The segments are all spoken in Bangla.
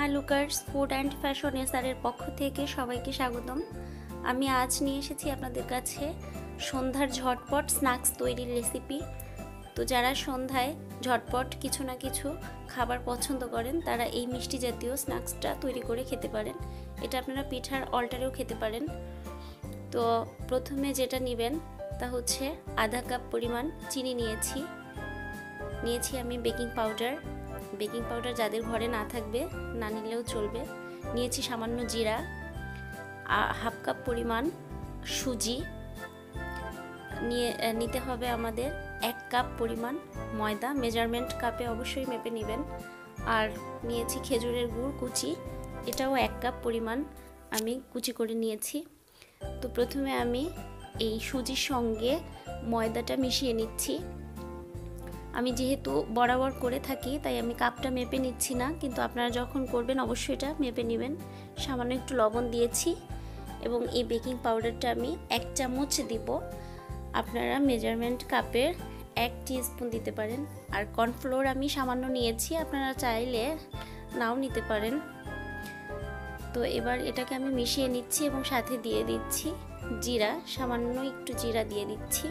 লুকার্স ফুড অ্যান্ড ফ্যাশন এসআরের পক্ষ থেকে সবাইকে স্বাগতম। আমি আজ নিয়ে এসেছি আপনাদের কাছে সন্ধ্যার ঝটপট স্ন্যাক্স তৈরির রেসিপি। তো যারা সন্ধ্যায় ঝটপট কিছু না কিছু খাবার পছন্দ করেন তারা এই মিষ্টি জাতীয় স্ন্যাক্সটা তৈরি করে খেতে পারেন। এটা আপনারা পিঠার অল্টারেও খেতে পারেন। তো প্রথমে যেটা নেবেন তা হচ্ছে আধা কাপ পরিমাণ চিনি নিয়েছি আমি বেকিং পাউডার যাদের ঘরে না থাকবে না নিলেও চলবে। নিয়েছি সামান্য জিরা, হাফ কাপ পরিমাণ সুজি নিতে হবে আমাদের, 1 কাপ পরিমাণ ময়দা, মেজারমেন্ট কাপে অবশ্যই মেপে নেবেন। আর নিয়েছি খেজুরের গুড় কুচি, এটাও 1 কাপ পরিমাণ আমি কুচি করে নিয়েছি। তো প্রথমে আমি এই সুজির সঙ্গে ময়দাটা মিশিয়ে নিচ্ছি। আমি যেহেতু বরাবর করে থাকি তাই আমি কাপটা মেপে নিচ্ছি না, কিন্তু আপনারা যখন করবেন অবশ্যই এটা মেপে নেবেন। সামান্য একটু লবণ দিয়েছি এবং এই বেকিং পাউডারটা আমি 1 চামচ দিব। আপনারা মেজারমেন্ট কাপের 1 টিস্পুন দিতে পারেন। আর কর্নফ্লোর আমি সামান্য নিয়েছি, আপনারা চাইলে নাও নিতে পারেন। তো এবার এটাকে আমি মিশিয়ে নিচ্ছি এবং সাথে দিয়ে দিচ্ছি জিরা, সামান্য একটু জিরা দিয়ে দিচ্ছি।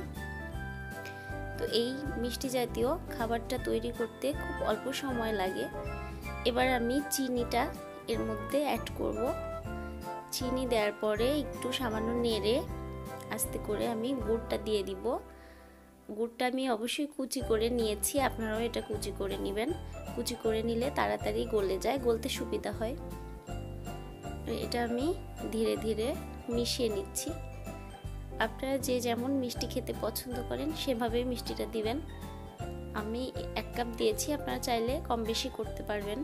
তো এই মিষ্টি জাতীয় খাবারটা তৈরি করতে খুব অল্প সময় লাগে। এবার আমি চিনিটা এর মধ্যে অ্যাড করব। চিনি দেওয়ার পরে একটু সামান্য নেড়ে আস্তে করে আমি গুড়টা দিয়ে দিব। গুড়টা আমি অবশ্যই কুচি করে নিয়েছি, আপনারাও এটা কুচি করে নেবেন। কুচি করে নিলে তাড়াতাড়ি গলে যায়, গলতে সুবিধা হয়। এটা আমি ধীরে ধীরে মিশিয়ে নিচ্ছি। আপনারা যে যেমন মিষ্টি খেতে পছন্দ করেন সেভাবে মিষ্টিটা দিবেন। আমি 1 কাপ দিয়েছি, আপনারা চাইলে কম বেশি করতে পারবেন।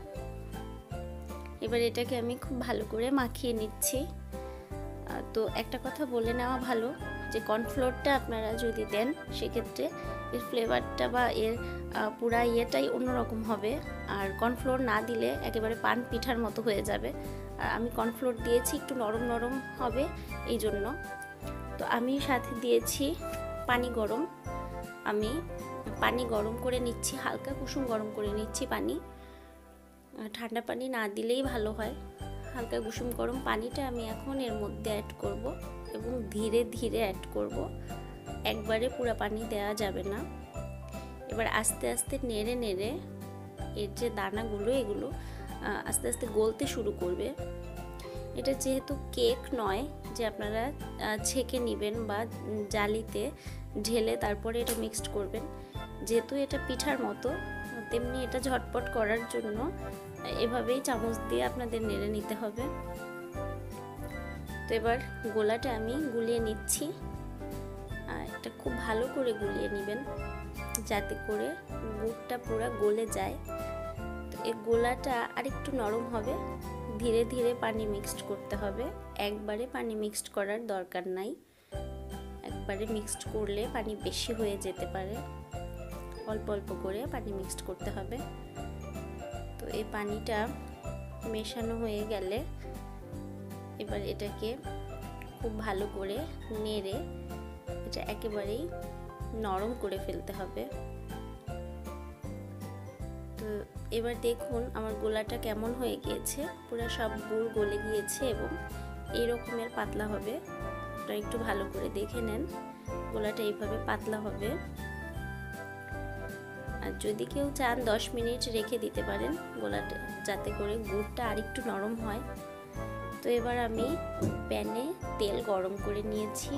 এবার এটাকে আমি খুব ভালো করে মাখিয়ে নিচ্ছি। তো একটা কথা বলে নেওয়া ভালো যে কর্নফ্লোরটা আপনারা যদি দেন সেক্ষেত্রে এর ফ্লেভারটা বা এর পুরা ইয়েটাই অন্যরকম হবে। আর কর্নফ্লোর না দিলে একেবারে পান পিঠার মতো হয়ে যাবে। আর আমি কর্নফ্লোর দিয়েছি একটু নরম নরম হবে এই জন্য। তো আমি সাথে দিয়েছি পানি গরম। আমি পানি গরম করে নিচ্ছি, হালকা কুসুম গরম করে নিচ্ছি পানি। ঠান্ডা পানি না দিলেই ভালো হয়। হালকা কুসুম গরম পানিটা আমি এখন এর মধ্যে অ্যাড করব এবং ধীরে ধীরে অ্যাড করব, একবারে পুরো পানি দেওয়া যাবে না। এবার আস্তে আস্তে নেড়ে নেড়ে এর যে দানাগুলো এগুলো আস্তে আস্তে গলতে শুরু করবে। এটা যেহেতু কেক নয় যে আপনারা ছেঁকে নেবেন বা জালিতে ঢেলে তারপরে এটা মিক্সড করবেন, যেহেতু এটা পিঠার মতো, তেমনি এটা ঝটপট করার জন্য এভাবেই চামচ দিয়ে আপনাদের নেড়ে নিতে হবে। তো এবার গোলাটা আমি গুলিয়ে নিচ্ছি। এটা খুব ভালো করে গুলিয়ে নেবেন যাতে করে গুড়টা পুরো গলে যায়। তো এই গোলাটা আরেকটু নরম হবে, ধীরে ধীরে পানি মিক্সড করতে হবে। একবারে পানি মিক্সড করার দরকার নাই, একবারে মিক্সড করলে পানি বেশি হয়ে যেতে পারে। অল্প অল্প করে পানি মিক্সড করতে হবে। তো এই পানিটা মেশানো হয়ে গেলে এবার এটাকে খুব ভালো করে নেড়ে এটা একেবারেই নরম করে ফেলতে হবে। তো এবার দেখুন আমার গোলাটা কেমন হয়ে গিয়েছে, পুরো সব গুড় গলে গিয়েছে এবং এই রকমের পাতলা হবে। আপনারা একটু ভালো করে দেখে নেন, গোলাটা এইভাবে পাতলা হবে। আর যদি কেউ চান 10 মিনিট রেখে দিতে পারেন গোলাটা, যাতে করে গুড়টা আরেকটু নরম হয়। তো এবার আমি প্যানে তেল গরম করে নিয়েছি।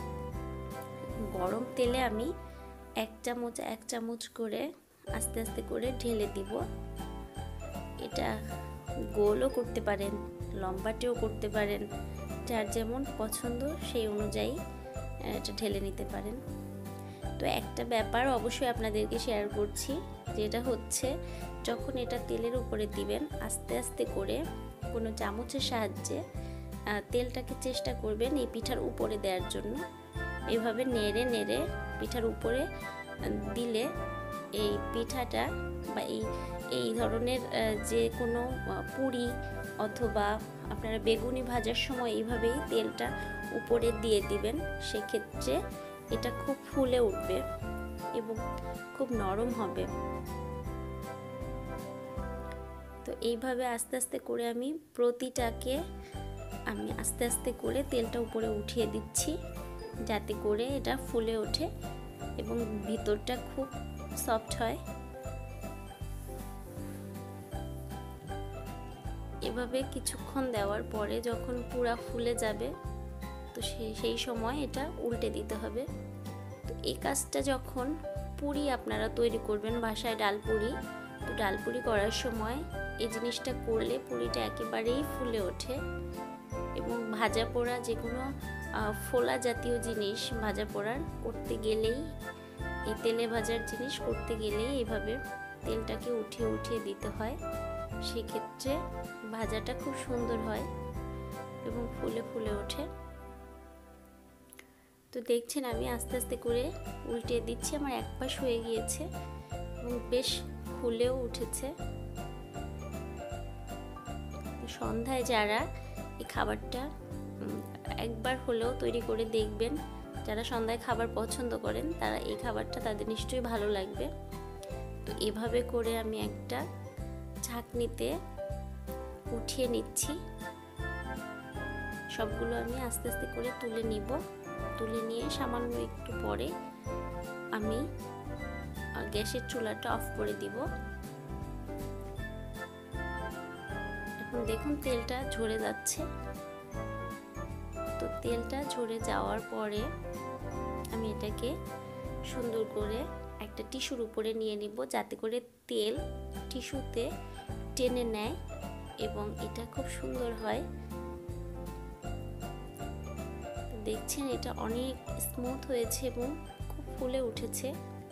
গরম তেলে আমি 1 চামচ করে আস্তে আস্তে করে ঢেলে দিব। এটা গোলও করতে পারেন, লম্বাটেও করতে পারেন, যার যেমন পছন্দ সেই অনুযায়ী এটা ঢেলে নিতে পারেন। তো একটা ব্যাপার অবশ্যই আপনাদেরকে শেয়ার করছি, যেটা হচ্ছে যখন এটা তেলের উপরে দিবেন আস্তে আস্তে করে কোনো চামচের সাহায্যে তেলটাকে চেষ্টা করবেন এই পিঠার উপরে দেওয়ার জন্য। এভাবে নেড়ে নেড়ে পিঠার উপরে দিলে এই পিঠাটা বা এই ধরনের যে কোনো পুরি অথবা আপনারা বেগুনি ভাজার সময় এইভাবেই তেলটা উপরে দিয়ে দিবেন, সেক্ষেত্রে এটা খুব ফুলে উঠবে এবং খুব নরম হবে। তো তো এইভাবে আস্তে আস্তে করে আমি প্রতিটাকে আস্তে আস্তে করে তেলটা উপরে উঠিয়ে দিচ্ছি, যাতে করে এটা ফুলে ওঠে এবং ভিতরটা খুব সফট হয়। এভাবে কিছুক্ষণ দেওয়ার পরে যখন পুরা ফুলে যাবে, তো সেই সময় এটা উল্টে দিতে হবে। তো এই কাজটা যখন পুরি আপনারা তৈরি করবেন বাসায়, ডালপুরি, তো ডালপুরি করার সময় এই জিনিসটা করলে পুরিটা একেবারেই ফুলে ওঠে। এবং ভাজা পোড়া যে কোনো ফোলা জাতীয় জিনিস ভাজা পোড়ার করতে গেলেই, এই তেলে ভাজার জিনিস করতে গেলেই এইভাবে তেলটাকে উঠিয়ে উঠিয়ে দিতে হয়। সেক্ষেত্রে ভাজাটা খুব সুন্দর হয় এবং ফুলে ফুলে ওঠে। তো দেখছেন আমি আস্তে আস্তে করে উল্টে দিচ্ছি, আমার এক পাশ হয়ে গিয়েছে এবং বেশ ফুলেও উঠেছে। সন্ধ্যায় যারা এই খাবারটা একবার হলেও তৈরি করে দেখবেন, যারা সন্ধ্যায় খাবার পছন্দ করেন তারা এই খাবারটা তাদের নিশ্চয়ই ভালো লাগবে। তো এভাবে করে আমি একটা ছাঁকনিতে উঠিয়ে নিচ্ছি। সবগুলো আমি আস্তে আস্তে করে তুলে নিব। তুলে নিয়ে সামান্য একটু পরে আমি গ্যাসের চুলাটা অফ করে দিব। এখন দেখুন তেলটা ঝরে যাচ্ছে। তো তেলটা ঝরে যাওয়ার পরে আমি এটাকে সুন্দর করে একটা টিস্যুর উপরে নিয়ে নিব, যাতে করে তেল টিস্যুতে টেনে নেয় এবং এটা খুব সুন্দর হয়। দেখছেন এটা অনেক স্মুথ হয়েছে এবং খুব ফুলে উঠেছে।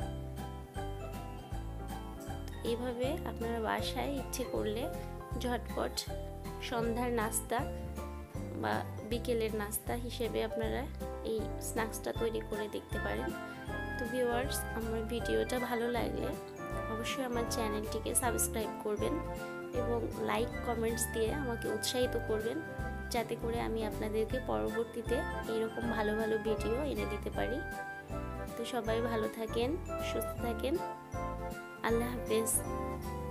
এইভাবে আপনারা বাসায় ইচ্ছে করলে ঝটপট সন্ধ্যার নাস্তা বা বিকেলের নাস্তা হিসেবে আপনারা এই স্ন্যাক্সটা তৈরি করে দেখতে পারেন। তো ভিউয়ার্স, আমার ভিডিওটা ভালো লাগলে অবশ্যই আমার চ্যানেলটিকে সাবস্ক্রাইব করবেন এবং লাইক কমেন্টস দিয়ে আমাকে উৎসাহিত করবেন, যাতে করে আমি আপনাদেরকে পরবর্তীতে এইরকম ভালো ভালো ভিডিও এনে দিতে পারি। তো সবাই ভালো থাকেন, সুস্থ থাকেন, আল্লাহ হাফেজ।